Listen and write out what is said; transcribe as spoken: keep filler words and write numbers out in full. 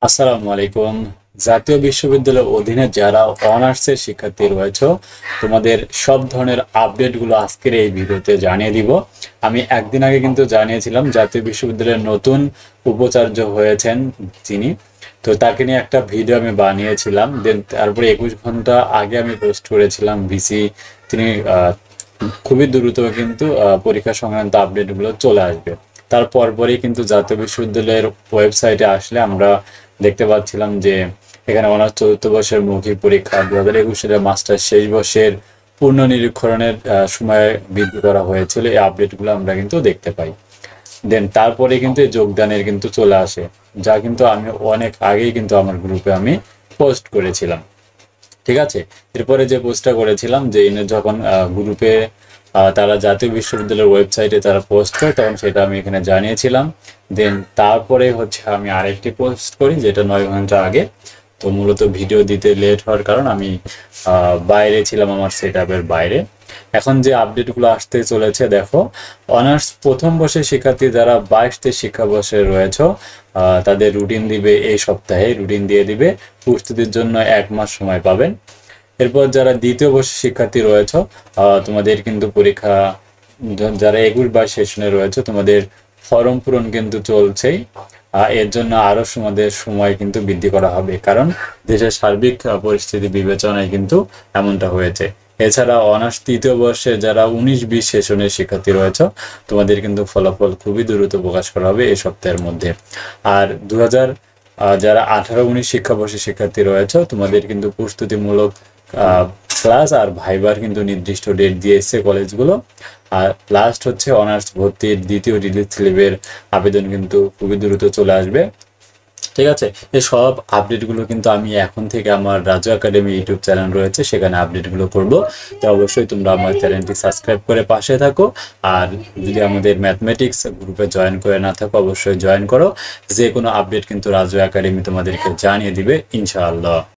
আসসালামু আলাইকুম। জাতীয় বিশ্ববিদ্যালয়ের অধীনে যারা অনার্সের শিক্ষার্থী রয়েছে, তোমাদের সব ধরনের আপডেটগুলো আজকের এই ভিডিওতে জানিয়ে দিব। আমি একদিন আগে কিন্তু জানিয়েছিলাম জাতীয় বিশ্ববিদ্যালয়ের নতুন উপাচার্য হয়েছেন যিনি, তো তাকে নিয়ে একটা ভিডিও আমি বানিয়েছিলাম। দেন তারপরে একুশ ঘন্টা আগে আমি পোস্ট করেছিলাম ভিসি তিনি আহ, খুবই দ্রুত কিন্তু আহ, পরীক্ষা সংক্রান্ত আপডেটগুলো চলে আসবে। তার পরপরই কিন্তু জাতীয় বিশ্ববিদ্যালয়ের ওয়েবসাইটে আসলে আমরা দেখতে পাচ্ছিলাম যে এখানে অনার্স চতুর্থ বর্ষের মৌখিক পরীক্ষা, দু হাজার একুশ সালের মাস্টার শেষ বর্ষের পূর্ণ নিরীক্ষণের আহ, সময় বৃদ্ধি করা হয়েছিল। এই আপডেটগুলো আমরা কিন্তু দেখতে পাই। দেন তারপরে কিন্তু এই যোগদানের কিন্তু চলে আসে, যা কিন্তু আমি অনেক আগেই কিন্তু আমার গ্রুপে আমি পোস্ট করেছিলাম। ঠিক আছে, এরপরে যে পোস্টটা করেছিলাম যে ইনি যখন গ্রুপে তারা জাতীয় বিশ্ববিদ্যালয়ের ওয়েবসাইটে তারা পোস্ট করে, তখন সেটা আমি এখানে জানিয়েছিলাম। দেন তারপরে হচ্ছে আমি আরেকটি পোস্ট করি যেটা নয় ঘন্টা আগে। তো মূলত ভিডিও দিতে লেট হওয়ার কারণ আমি আহ, বাইরে ছিলাম, আমার সেট আপের বাইরে। এখন যে আপডেটগুলো আসতে চলেছে দেখো, অনার্স প্রথম বর্ষের শিক্ষার্থী যারা বাইশ তেইশ শিক্ষাবর্ষে রয়েছে, আহ, তাদের রুটিন দিবে এই সপ্তাহে, রুটিন দিয়ে দিবে। প্রস্তুতির জন্য এক মাস সময় পাবেন। এরপর যারা দ্বিতীয় বর্ষের শিক্ষার্থী রয়েছে, আহ, তোমাদের কিন্তু পরীক্ষা, য- যারা একুশ বাইশ সেশনে রয়েছে তোমাদের ফর্ম পূরণ কিন্তু চলছেই। আহ, এর জন্য আরো তোমাদের সময় কিন্তু বৃদ্ধি করা হবে, কারণ দেশের সার্বিক আহ, পরিস্থিতি বিবেচনায় কিন্তু এমনটা হয়েছে। এছাড়া অনার্স তৃতীয় বর্ষে যারা উনিশ বিশ সেশনের শিক্ষার্থী রয়েছে, তোমাদের কিন্তু ফলাফল খুবই দ্রুত প্রকাশ করা হবে এই সপ্তাহের মধ্যে। আর দু হাজার যারা আঠারো উনিশ শিক্ষাবর্ষের শিক্ষার্থী রয়েছে, তোমাদের কিন্তু প্রস্তুতিমূলক ক্লাস আর ভাইবার কিন্তু নির্দিষ্ট ডেট দিয়েছে কলেজগুলো। আর লাস্ট হচ্ছে অনার্স ভর্তির দ্বিতীয় রিলিজ স্লিপের আবেদন কিন্তু খুবই দ্রুত চলে আসবে। ঠিক আছে, এই সব আপডেটগুলো কিন্তু আমি এখন থেকে আমার রাজু একাডেমি ইউটিউব চ্যানেল রয়েছে, সেখানে আপডেটগুলো করব। তো অবশ্যই তোমরা আমার চ্যানেলটি সাবস্ক্রাইব করে পাশে থাকো। আর যদি আমাদের ম্যাথমেটিক্স গ্রুপে জয়েন করে না থাকো, অবশ্যই জয়েন করো। যে কোনো আপডেট কিন্তু রাজু একাডেমি তোমাদেরকে জানিয়ে দিবে ইনশাআল্লাহ।